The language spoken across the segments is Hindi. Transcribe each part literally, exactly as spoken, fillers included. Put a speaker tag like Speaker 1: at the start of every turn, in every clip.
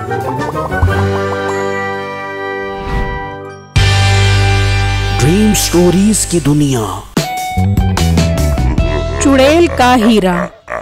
Speaker 1: ड्रीम स्टोरीज की दुनिया।
Speaker 2: चुड़ैल का हीरा।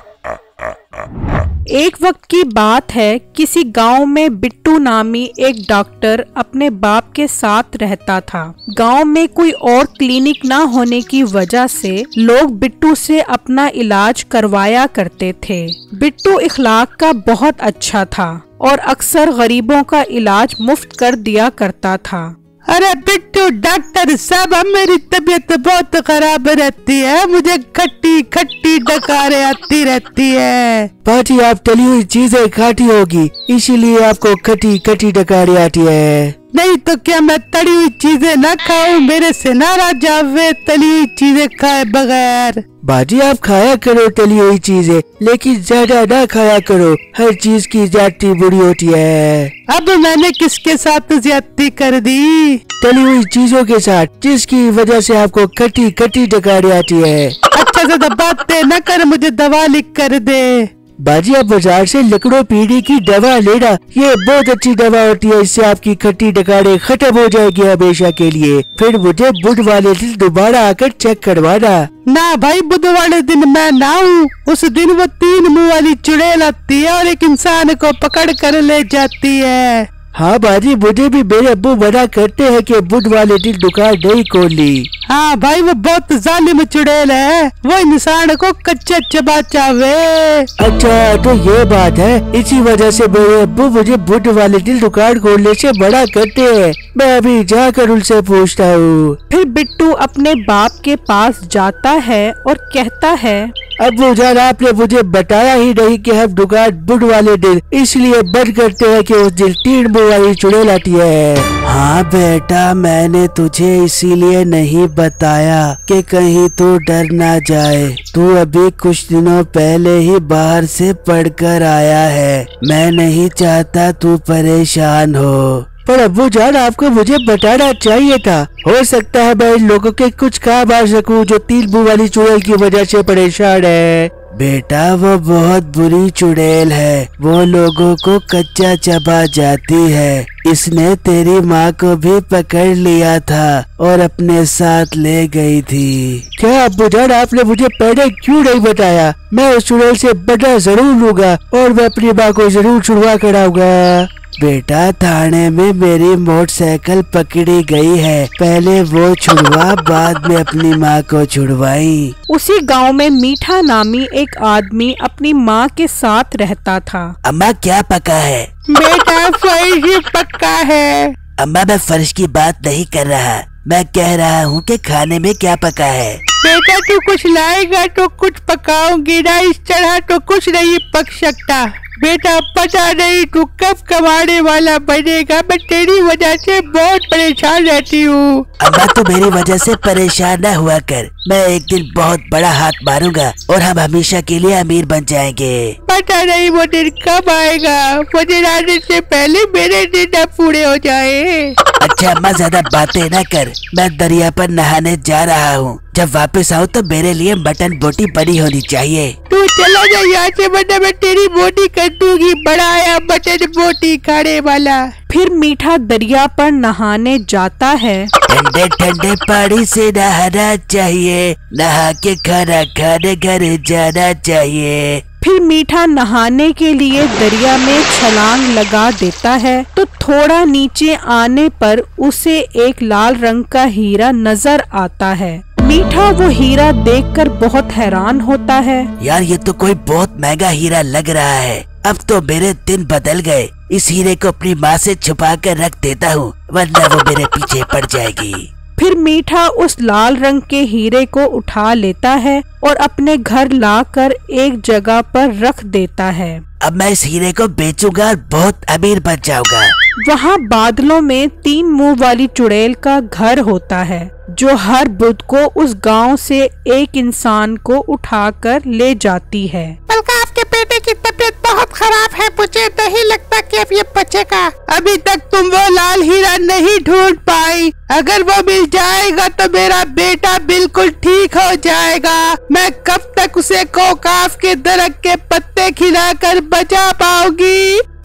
Speaker 2: एक वक्त की बात है, किसी गांव में बिट्टू नामी एक डॉक्टर अपने बाप के साथ रहता था। गांव में कोई और क्लिनिक ना होने की वजह से लोग बिट्टू से अपना इलाज करवाया करते थे। बिट्टू इखलाक का बहुत अच्छा था और अक्सर गरीबों का इलाज मुफ्त कर दिया करता था।
Speaker 3: अरे बिट्टू डॉक्टर साहब, मेरी तबीयत बहुत खराब रहती है, मुझे खट्टी खट्टी डकारें आती रहती है।
Speaker 4: पाजी, आप तली हुई चीजें खाती होगी, इसीलिए आपको खट्टी खट्टी डकारें आती है।
Speaker 3: नहीं तो क्या मैं तली हुई चीजें ना खाऊं? मेरे से नाराज जावे तली हुई चीजें खाए बगैर।
Speaker 4: बाजी, आप खाया करो तली हुई चीजें, लेकिन ज्यादा ना खाया करो, हर चीज की ज्यादती बुरी होती है।
Speaker 3: अब मैंने किसके साथ ज्यादती कर दी?
Speaker 4: तली हुई चीजों के साथ, जिसकी वजह से आपको खट्टी खट्टी डकारें आती है।
Speaker 3: अच्छा से बातें न कर, मुझे दवा लिख कर दे।
Speaker 4: बाजी, आप बाजार से लकड़ों पीढ़ी की दवा लेना, ये बहुत अच्छी दवा होती है, इससे आपकी खट्टी डकारें खत्म हो जाएगी हमेशा के लिए। फिर मुझे बुध वाले दिन दोबारा आकर चेक करवाना।
Speaker 3: ना भाई, बुध वाले दिन मैं ना हूँ। उस दिन वो तीन मुँह वाली चुड़ैल आती है और एक इंसान को पकड़ कर ले जाती है।
Speaker 4: हाँ बाजी, मुझे भी मेरे अब्बू मना करते हैं कि बुध वाले दिन दुकान नहीं खोलनी।
Speaker 3: हाँ भाई, वो बहुत जालिम चुड़ैल है, वो इंसान को कच्चा चबा चावे।
Speaker 4: अच्छा, तो ये बात है, इसी वजह से मेरे अब्बू मुझे बुध वाले दिन दुकान खोलने से मना करते हैं। मैं अभी जाकर उनसे पूछता हूँ।
Speaker 2: फिर बिट्टू अपने बाप के पास जाता है और कहता है,
Speaker 4: अब्बू जान, आपने मुझे बताया ही नहीं कि हम दुकान बुध वाले दिन इसलिए बंद करते हैं कि उस दिन तीन मुँह वाली चुड़ैल आती है। हाँ बेटा, मैंने तुझे इसीलिए नहीं बताया कि कहीं तू डर ना जाए। तू अभी कुछ दिनों पहले ही बाहर से पढ़कर आया है, मैं नहीं चाहता तू परेशान हो। पर अब्बू जान, आपको मुझे बताना चाहिए था, हो सकता है मैं इन लोगों के कुछ काम आ सकूं जो तीन मुँह वाली चुड़ैल की वजह से परेशान है। बेटा, वो बहुत बुरी चुड़ैल है, वो लोगों को कच्चा चबा जाती है। इसने तेरी माँ को भी पकड़ लिया था और अपने साथ ले गई थी। क्या अब्बू जान, आपने मुझे पहले क्यों नहीं बताया? मैं उस चुड़ैल से बदला जरूर लूंगा और मैं अपनी माँ को जरूर छुड़वा कर आऊंगा। बेटा, थाने में मेरी मोटरसाइकिल पकड़ी गई है, पहले वो छुड़वा, बाद में अपनी माँ को छुड़वाई।
Speaker 2: उसी गांव में मीठा नामी एक आदमी अपनी माँ के साथ रहता था।
Speaker 4: अम्मा, क्या पका है?
Speaker 3: बेटा, फर्श ही पक्का है।
Speaker 4: अम्मा, मैं फर्श की बात नहीं कर रहा, मैं कह रहा हूँ कि खाने में क्या पका है।
Speaker 3: बेटा, तू कुछ लाएगा तो कुछ पकाऊंगी ना, इस तरह तो कुछ नहीं पक सकता। बेटा, पता नहीं तू कब कमाने वाला बनेगा, मैं तेरी वजह से बहुत परेशान रहती हूँ।
Speaker 4: अम्मा, तू मेरी वजह से परेशान न हुआ कर, मैं एक दिन बहुत बड़ा हाथ मारूंगा और हम हमेशा के लिए अमीर बन जाएंगे।
Speaker 3: पता नहीं वो दिन कब आएगा, वो दिन आने से पहले मेरे दिन पूरे हो जाए।
Speaker 4: अच्छा अम्मा, ज्यादा बातें न कर, मैं दरिया पर नहाने जा रहा हूँ, जब वापस आऊँ तो मेरे लिए मटन बोटी बनी होनी चाहिए।
Speaker 3: तू चला जा यहाँ से, वरना मैं तेरी बोटी कर दूंगी, बड़ा आया मटन बोटी खाने वाला।
Speaker 2: फिर मीठा दरिया पर नहाने जाता है।
Speaker 4: ठंडे ठंडे पानी से नहाना चाहिए, नहा के खाना खाने घर जाना चाहिए।
Speaker 2: फिर मीठा नहाने के लिए दरिया में छलांग लगा देता है, तो थोड़ा नीचे आने पर उसे एक लाल रंग का हीरा नजर आता है। मीठा वो हीरा देखकर बहुत हैरान होता है।
Speaker 4: यार, ये तो कोई बहुत महंगा हीरा लग रहा है, अब तो मेरे दिन बदल गए। इस हीरे को अपनी माँ से छुपा कर रख देता हूँ, वरना वो मेरे पीछे पड़ जाएगी।
Speaker 2: फिर मीठा उस लाल रंग के हीरे को उठा लेता है और अपने घर लाकर एक जगह पर रख देता है।
Speaker 4: अब मैं इस हीरे को बेचूंगा और बहुत अमीर बन जाऊंगा।
Speaker 2: वहाँ बादलों में तीन मुंह वाली चुड़ैल का घर होता है, जो हर बुध को उस गांव से एक इंसान को उठाकर ले जाती है।
Speaker 3: बल्कि आपके बेटे की तबीयत बहुत खराब है, मुझे नहीं लगता कि अब ये बचेगा। अभी तक तुम वो लाल हीरा नहीं ढूंढ पाई, अगर वो मिल जाएगा तो मेरा बेटा बिल्कुल ठीक हो जाएगा। मैं कब तक उसे कोकाफ के दरख्त के पत्ते खिलाकर बचा पाऊंगी?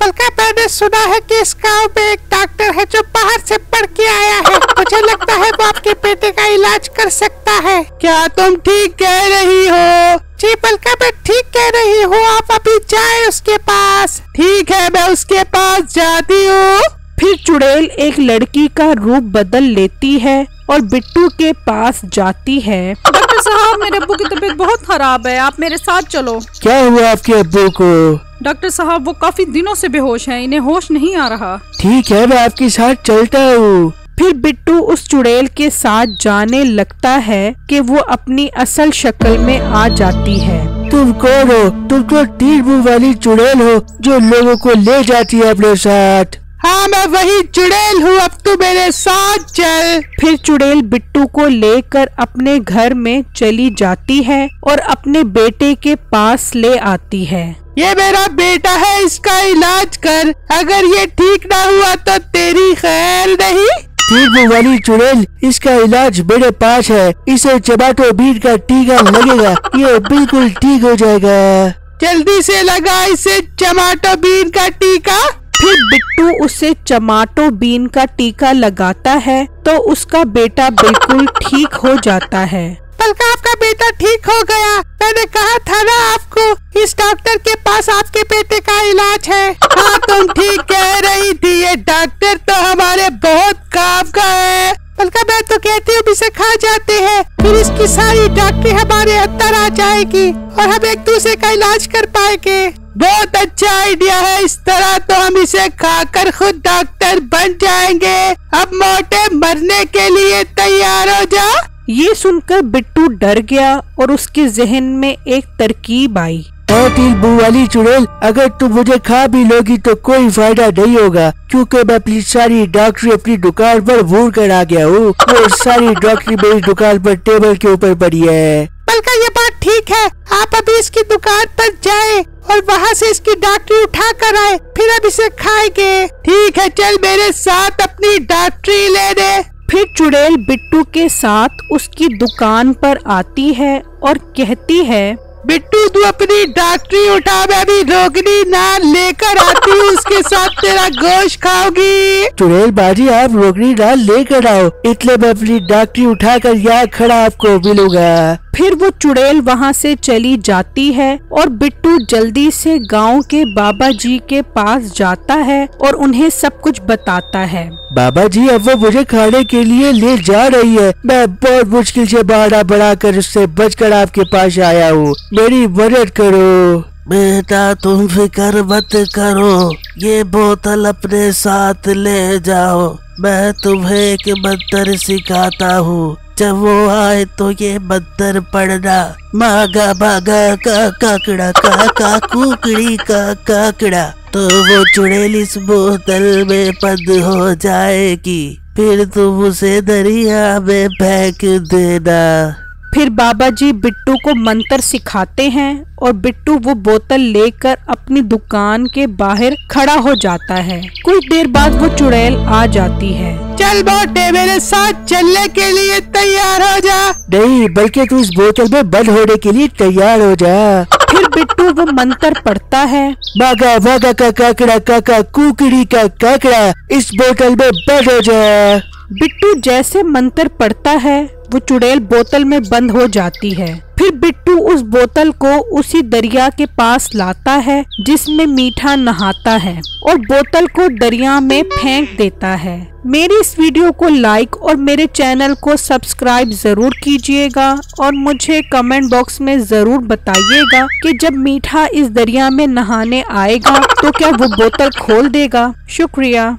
Speaker 3: बल्कि मैंने सुना है कि इस गाँव में एक डॉक्टर है जो बाहर से पढ़ के आया है। मुझे लगता है वो आपके बेटे का इलाज कर सकता है।
Speaker 4: क्या तुम ठीक कह रही हो?
Speaker 3: जी बल्कि मैं ठीक कह रही हूँ, आप अभी जाए उसके पास।
Speaker 4: ठीक है, मैं उसके पास जाती हूँ।
Speaker 2: फिर चुड़ैल एक लड़की का रूप बदल लेती है और बिट्टू के पास जाती है।
Speaker 5: डॉक्टर साहब, मेरे अब्बू की तबीयत बहुत खराब है, आप मेरे साथ चलो।
Speaker 4: क्या हुआ आपके अब्बू को?
Speaker 5: डॉक्टर साहब, वो काफी दिनों से बेहोश हैं, इन्हें होश नहीं आ रहा।
Speaker 4: ठीक है, मैं आपके साथ चलता हूँ।
Speaker 2: फिर बिट्टू उस चुड़ैल के साथ जाने लगता है कि वो अपनी असल शक्ल में आ जाती है।
Speaker 4: तुम कौन हो? तुम तो तीन मुंह वाली चुड़ैल हो जो लोगों को ले जाती है अपने साथ।
Speaker 3: हाँ, मैं वही चुड़ैल हूँ, अब तू मेरे साथ चल।
Speaker 2: फिर चुड़ैल बिट्टू को लेकर अपने घर में चली जाती है और अपने बेटे के पास ले आती है।
Speaker 3: ये मेरा बेटा है, इसका इलाज कर, अगर ये ठीक ना हुआ तो तेरी खैर नहीं।
Speaker 4: तीन मुंह वाली चुड़ैल, इसका इलाज मेरे पास है, इसे टमाटो बीन का टीका लगेगा, ये बिल्कुल ठीक हो जाएगा।
Speaker 3: जल्दी से लगा इसे टमाटो बीन का टीका।
Speaker 2: फिर बिट्टू उसे टमाटो बीन का टीका लगाता है तो उसका बेटा बिल्कुल ठीक हो जाता है।
Speaker 3: बल्कि आपका बेटा ठीक हो गया, मैंने कहा था ना आपको, इस डॉक्टर के पास आपके बेटे का इलाज है। हाँ, तुम ठीक कह रही थी, ये डॉक्टर तो हमारे बहुत काम का है। बल्कि मैं तो कहती हूँ इसे खा जाते हैं, फिर इसकी सारी डॉक्टरी हमारे अंदर आ जाएगी और हम एक दूसरे का इलाज कर पाएंगे। बहुत अच्छा आइडिया है, इस तरह तो हम इसे खाकर खुद डॉक्टर बन जाएंगे। अब मोटे मरने के लिए तैयार हो जा।
Speaker 2: ये सुनकर बिट्टू डर गया और उसके जहन में एक तरकीब आई।
Speaker 4: तीन मुंह वाली चुड़ैल, अगर तुम मुझे खा भी लोगी तो कोई फायदा नहीं होगा, क्योंकि मैं अपनी सारी डॉक्टरी अपनी दुकान पर भूल कर आ गया हूँ। वो सारी डॉक्टरी मेरी दुकान पर टेबल के ऊपर पड़ी है।
Speaker 3: बल्कि ये बात ठीक है, आप अभी इसकी दुकान पर जाए और वहाँ से इसकी डॉक्टरी उठा कर आए, फिर अब इसे खाएंगे। ठीक है, चल मेरे साथ अपनी डॉक्टरी लेने।
Speaker 2: फिर चुड़ैल बिट्टू के साथ उसकी दुकान पर आती है और कहती है,
Speaker 3: बिट्टू तू अपनी डॉक्टरी उठा, मैं अभी रोगनी नान लेकर आती हूँ, उसके साथ तेरा गोश्त खाओगी।
Speaker 4: चुड़ैल बाजी, आप रोगनी नान लेकर आओ, इसलिए मैं अपनी डॉक्टरी उठाकर यहाँ खड़ा आपको मिलूंगा।
Speaker 2: फिर वो चुड़ैल वहाँ से चली जाती है और बिट्टू जल्दी से गांव के बाबा जी के पास जाता है और उन्हें सब कुछ बताता है।
Speaker 4: बाबा जी, अब वो मुझे खाने के लिए ले जा रही है, मैं बहुत मुश्किल से बहाना बनाकर उससे बचकर आपके पास आया हूँ, मेरी मदद करो। बेटा तुम फिक्र मत करो, ये बोतल अपने साथ ले जाओ, मैं तुम्हें एक मंत्र सिखाता हूँ, जब वो आए तो ये मंत्र पढ़ना, मागा मागा का काकड़ा का का कुकड़ी का काकड़ा, तो वो चुड़ैल इस बोतल में बंद हो जाएगी, फिर तुम उसे दरिया में फेंक देना।
Speaker 2: फिर बाबा जी बिट्टू को मंत्र सिखाते हैं और बिट्टू वो बोतल लेकर अपनी दुकान के बाहर खड़ा हो जाता है। कुछ देर बाद वो चुड़ैल आ जाती है।
Speaker 3: चल मोटे, मेरे साथ चलने के लिए तैयार हो जा।
Speaker 4: नहीं, बल्कि तू इस बोतल में बंद होने के लिए तैयार हो जा।
Speaker 2: फिर बिट्टू वो मंत्र पढ़ता है,
Speaker 4: बागा बागा का काकड़ा काका कुकड़ी का काकड़ा, इस बोतल में बंद हो जा।
Speaker 2: बिट्टू जैसे मंत्र पढ़ता है वो चुड़ैल बोतल में बंद हो जाती है। फिर बिट्टू उस बोतल को उसी दरिया के पास लाता है जिसमें मीठा नहाता है और बोतल को दरिया में फेंक देता है। मेरी इस वीडियो को लाइक और मेरे चैनल को सब्सक्राइब जरूर कीजिएगा और मुझे कमेंट बॉक्स में जरूर बताइएगा कि जब मीठा इस दरिया में नहाने आएगा तो क्या वो बोतल खोल देगा। शुक्रिया।